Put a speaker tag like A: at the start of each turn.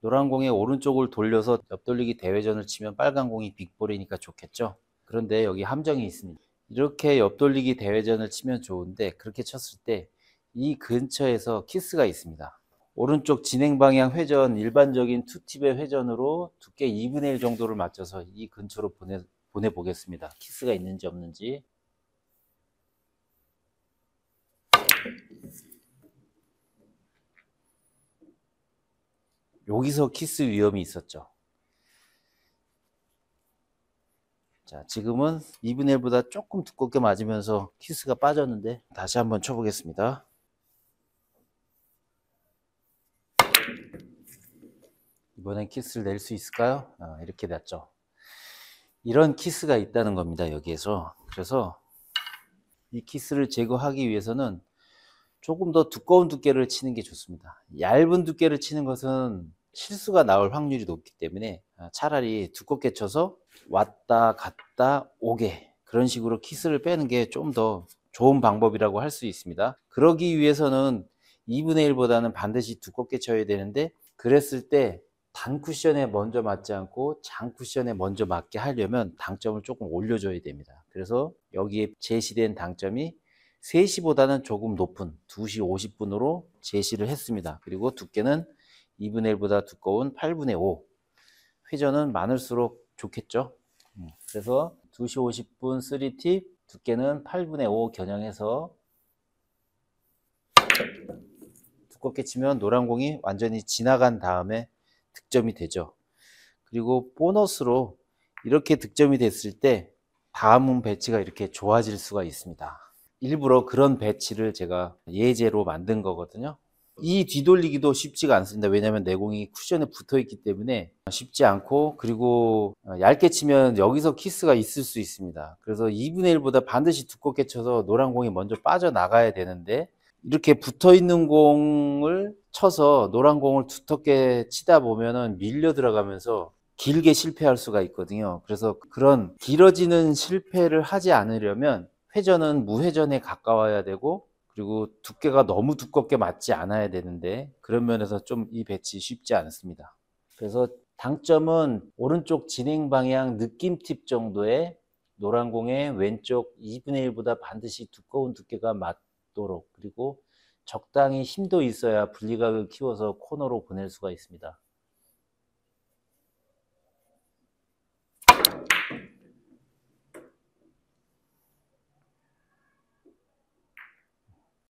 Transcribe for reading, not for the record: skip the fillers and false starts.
A: 노란 공의 오른쪽을 돌려서 옆돌리기 대회전을 치면 빨간 공이 빅볼이니까 좋겠죠. 그런데 여기 함정이 있습니다. 이렇게 옆돌리기 대회전을 치면 좋은데 그렇게 쳤을 때 이 근처에서 키스가 있습니다. 오른쪽 진행 방향 회전, 일반적인 투팁의 회전으로 두께 2분의 1 정도를 맞춰서 이 근처로 보내보겠습니다. 키스가 있는지 없는지. 여기서 키스 위험이 있었죠. 자, 지금은 2분의 1보다 조금 두껍게 맞으면서 키스가 빠졌는데 다시 한번 쳐보겠습니다. 이번엔 키스를 낼 수 있을까요? 이렇게 났죠. 이런 키스가 있다는 겁니다, 여기에서. 그래서 이 키스를 제거하기 위해서는 조금 더 두꺼운 두께를 치는 게 좋습니다. 얇은 두께를 치는 것은 실수가 나올 확률이 높기 때문에 차라리 두껍게 쳐서 왔다 갔다 오게 그런 식으로 키스를 빼는 게 좀 더 좋은 방법이라고 할 수 있습니다. 그러기 위해서는 2분의 1보다는 반드시 두껍게 쳐야 되는데, 그랬을 때 단 쿠션에 먼저 맞지 않고 장 쿠션에 먼저 맞게 하려면 당점을 조금 올려줘야 됩니다. 그래서 여기에 제시된 당점이 3시보다는 조금 높은 2시 50분으로 제시를 했습니다. 그리고 두께는 2분의 1보다 두꺼운 8분의 5. 회전은 많을수록 좋겠죠. 그래서 2시 50분 3팁, 두께는 8분의 5 겨냥해서 두껍게 치면 노란 공이 완전히 지나간 다음에 득점이 되죠. 그리고 보너스로 이렇게 득점이 됐을 때 다음 배치가 이렇게 좋아질 수가 있습니다. 일부러 그런 배치를 제가 예제로 만든 거거든요. 이 뒤돌리기도 쉽지가 않습니다. 왜냐하면 내공이 쿠션에 붙어 있기 때문에 쉽지 않고, 그리고 얇게 치면 여기서 키스가 있을 수 있습니다. 그래서 2분의 1보다 반드시 두껍게 쳐서 노란 공이 먼저 빠져나가야 되는데, 이렇게 붙어 있는 공을 쳐서 노란 공을 두텁게 치다 보면은 밀려 들어가면서 길게 실패할 수가 있거든요. 그래서 그런 길어지는 실패를 하지 않으려면 회전은 무회전에 가까워야 되고, 그리고 두께가 너무 두껍게 맞지 않아야 되는데, 그런 면에서 좀 이 배치 쉽지 않습니다. 그래서 당점은 오른쪽 진행 방향 느낌 팁 정도의 노란 공의 왼쪽 2분의 1보다 반드시 두꺼운 두께가 맞도록, 그리고 적당히 힘도 있어야 분리각을 키워서 코너로 보낼 수가 있습니다.